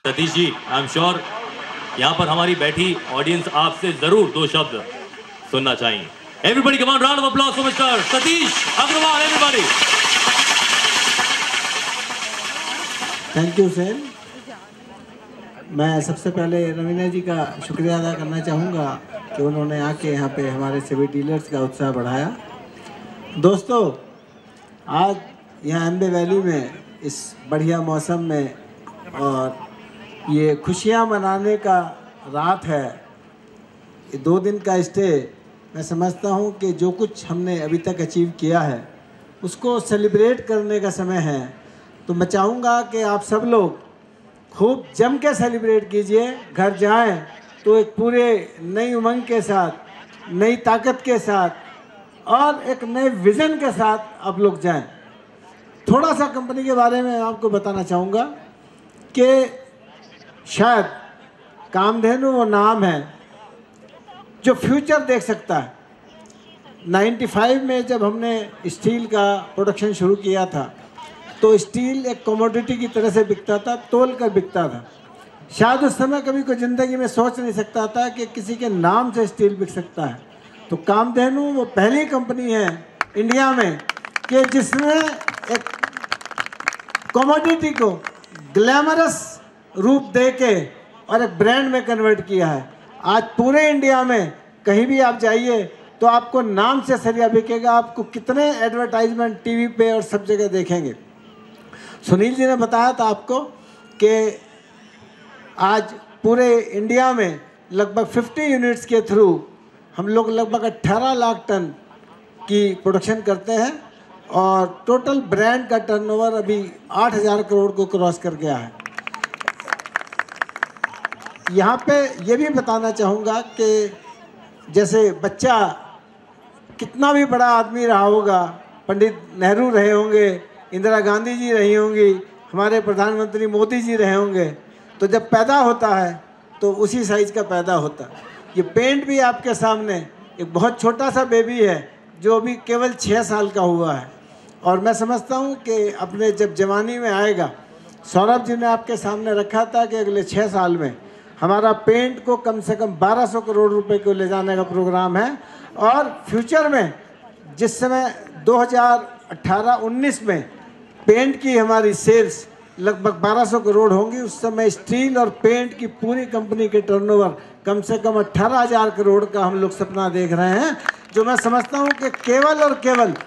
Satish ji, I am sure यहाँ पर हमारी बैठी ऑडियंस आपसे जरूर दो शब्द सुनना चाहेंगे। Everybody come on, round of applause for mister Satish Agarwal, everybody. Thank you sir. मैं सबसे पहले रवीना जी का शुक्रिया अदा करना चाहूँगा कि उन्होंने आके यहाँ पे हमारे सभी डीलर्स का उत्साह बढ़ाया। दोस्तों, आज यहाँ अम्बे वैली में इस बढ़िया मौसम में और ये खुशियाँ मनाने का रात है, ये 2 दिन का स्टे, मैं समझता हूँ कि जो कुछ हमने अभी तक अचीव किया है उसको सेलिब्रेट करने का समय है। तो मैं चाहूँगा कि आप सब लोग खूब जम के सेलिब्रेट कीजिए। घर जाएं तो एक पूरे नई उमंग के साथ, नई ताकत के साथ और एक नए विज़न के साथ आप लोग जाएं। थोड़ा सा कंपनी के बारे में आपको बताना चाहूँगा कि शायद कामधेनु वो नाम है जो फ्यूचर देख सकता है। 95 में जब हमने स्टील का प्रोडक्शन शुरू किया था तो स्टील एक कमोडिटी की तरह से बिकता था, तोल कर बिकता था। शायद उस समय कभी कोई ज़िंदगी में सोच नहीं सकता था कि किसी के नाम से स्टील बिक सकता है। तो कामधेनु वो पहली कंपनी है इंडिया में कि जिसने एक कमोडिटी को ग्लैमरस रूप दे के और एक ब्रांड में कन्वर्ट किया है। आज पूरे इंडिया में कहीं भी आप जाइए तो आपको नाम से सरिया बिकेगा। आपको कितने एडवर्टाइजमेंट टीवी पे और सब जगह देखेंगे। सुनील जी ने बताया था आपको कि आज पूरे इंडिया में लगभग 50 यूनिट्स के थ्रू हम लोग लगभग 18 लाख टन की प्रोडक्शन करते हैं और टोटल ब्रांड का टर्नओवर अभी 8,000 करोड़ को क्रॉस कर गया है। यहाँ पे ये भी बताना चाहूँगा कि जैसे बच्चा कितना भी बड़ा आदमी रहा होगा, पंडित नेहरू रहे होंगे, इंदिरा गांधी जी रही होंगी, हमारे प्रधानमंत्री मोदी जी रहे होंगे, तो जब पैदा होता है तो उसी साइज़ का पैदा होता है। ये पेंट भी आपके सामने एक बहुत छोटा सा बेबी है जो अभी केवल 6 साल का हुआ है और मैं समझता हूँ कि अपने जब जवानी में आएगा, सौरभ जी ने आपके सामने रखा था कि अगले 6 साल में हमारा पेंट को कम से कम 1200 करोड़ रुपए को ले जाने का प्रोग्राम है और फ्यूचर में जिस समय 2018-19 में पेंट की हमारी सेल्स लगभग 1200 करोड़ होंगी, उस समय स्टील और पेंट की पूरी कंपनी के टर्नओवर कम से कम 18,000 करोड़ का हम लोग सपना देख रहे हैं, जो मैं समझता हूं कि केवल और केवल